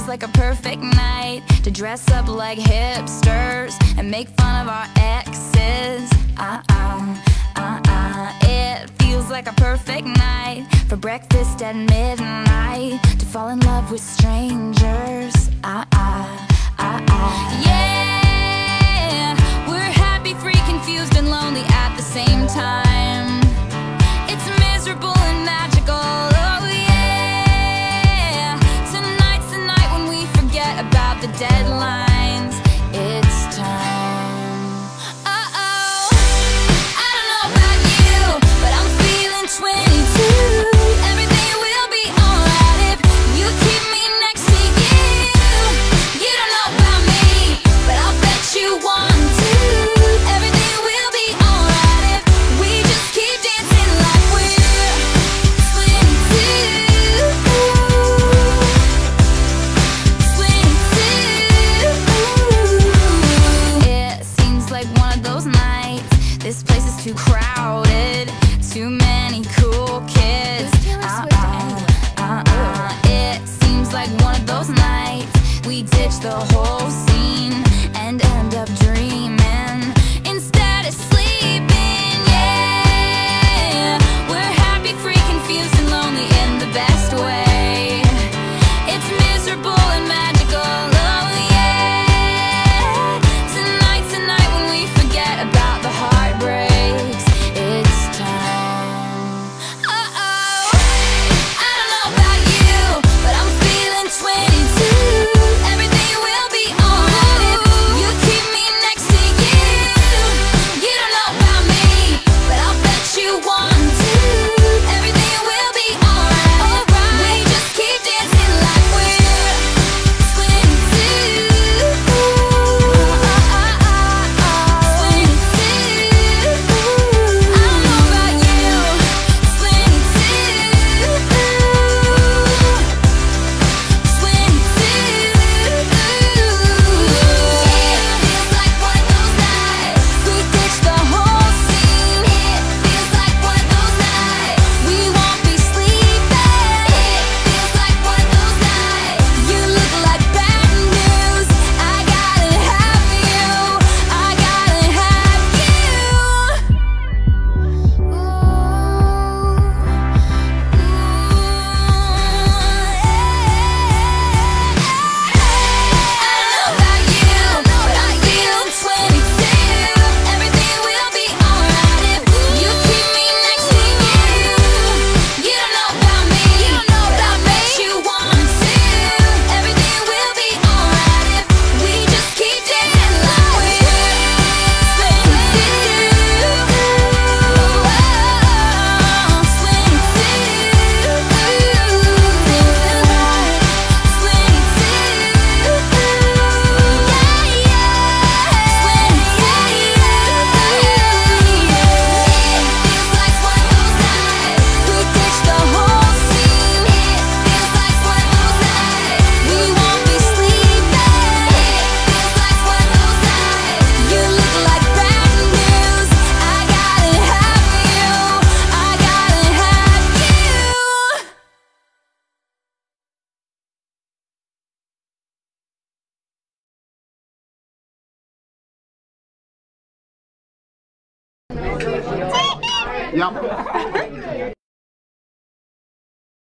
feels like a perfect night to dress up like hipsters and make fun of our exes. It feels like a perfect night for breakfast at midnight, to fall in love with strangers. Yeah, we're happy, free, confused, and lonely at the same time. It's miserable and magical. Oh yeah, tonight's the night when we forget about the deadlines. It's time. Uh-oh, I don't know about you, but I'm feeling 22. Everything will be alright if you keep me next to you. You don't know about me, but I'll bet you want to. Everything will be alright if we just keep dancing like we're 22. 22. It seems like one of those nights. This place is too crowded, too many cool kids. It seems like one of those nights we ditch the whole scene and end up dreaming instead of sleeping. Yeah, we're happy, free, confused, and lonely in the best way. It's miserable and magical. Oh yeah, tonight's the night when we forget about the heartbreaks. It's time. Uh-oh, I don't know about you, but I'm feeling 22. Everything will be alright if you keep me next to you. You don't know about me, but I'll bet you want to. Everything will be alright. We just keep dancing like we're 22. 22. I don't know about you. 22. 22. It feels like one of those nights we ditch the whole scene. It feels like one of those nights we won't be sleeping. It feels like one of those nights you look like bad news. I gotta have you. I gotta have you. I don't know about you, but I feel 22. Everything will be alright if you keep me next to you. You don't know about me, but I bet you want to. Everything will be alright if we just keep dancing like we're 22. Yep.